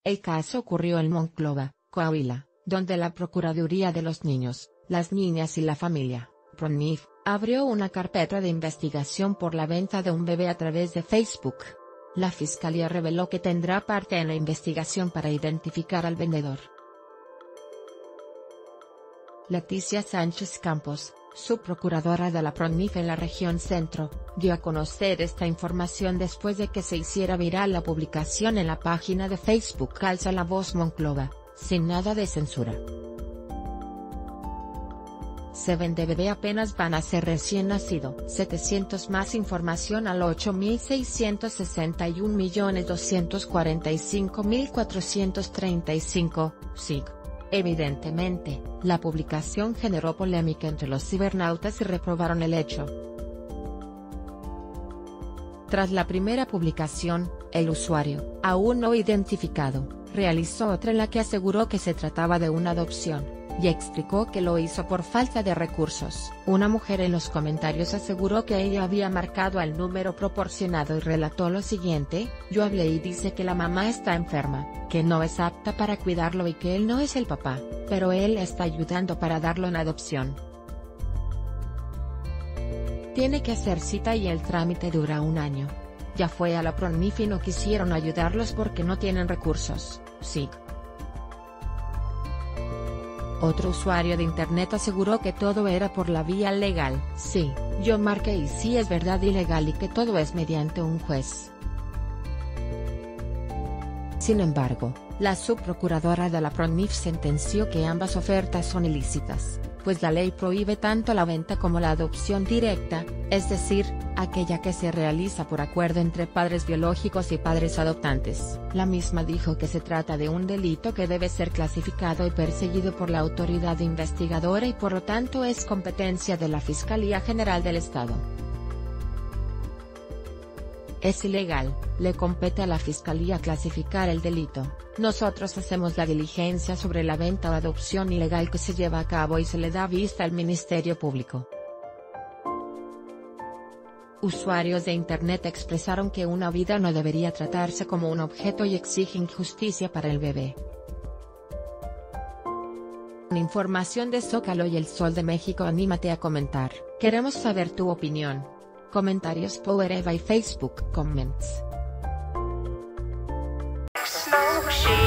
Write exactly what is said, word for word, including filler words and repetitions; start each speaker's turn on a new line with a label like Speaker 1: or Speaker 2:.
Speaker 1: El caso ocurrió en Monclova, Coahuila, donde la Procuraduría de los Niños, las Niñas y la Familia, PRONIF, abrió una carpeta de investigación por la venta de un bebé a través de Facebook. La Fiscalía reveló que tendrá parte en la investigación para identificar al vendedor. Leticia Sánchez Campos, subprocuradora de la PRONIF en la región centro, dio a conocer esta información después de que se hiciera viral la publicación en la página de Facebook Alza la Voz Monclova, sin nada de censura. Se vende bebé apenas van a ser recién nacido. setecientos Más información al ocho mil seiscientos sesenta y un millones doscientos cuarenta y cinco mil cuatrocientos treinta y cinco, S I C. Evidentemente, la publicación generó polémica entre los cibernautas y reprobaron el hecho. Tras la primera publicación, el usuario, aún no identificado, realizó otra en la que aseguró que se trataba de una adopción, y explicó que lo hizo por falta de recursos. Una mujer en los comentarios aseguró que ella había marcado al número proporcionado y relató lo siguiente: yo hablé y dice que la mamá está enferma, que no es apta para cuidarlo y que él no es el papá, pero él está ayudando para darlo en adopción. Tiene que hacer cita y el trámite dura un año. Ya fue a la PRONIF y no quisieron ayudarlos porque no tienen recursos, S I C. Otro usuario de internet aseguró que todo era por la vía legal. Sí, yo marqué y sí es verdad y legal y que todo es mediante un juez. Sin embargo, la subprocuradora de la PRONIF sentenció que ambas ofertas son ilícitas, pues la ley prohíbe tanto la venta como la adopción directa, es decir, aquella que se realiza por acuerdo entre padres biológicos y padres adoptantes. La misma dijo que se trata de un delito que debe ser clasificado y perseguido por la autoridad investigadora y por lo tanto es competencia de la Fiscalía General del Estado. Es ilegal, le compete a la Fiscalía clasificar el delito. Nosotros hacemos la diligencia sobre la venta o adopción ilegal que se lleva a cabo y se le da vista al Ministerio Público. Usuarios de Internet expresaron que una vida no debería tratarse como un objeto y exigen justicia para el bebé. Información de Zócalo y El Sol de México. Anímate a comentar, queremos saber tu opinión. Comentarios Power Eva y Facebook Comments.
Speaker 2: Smoke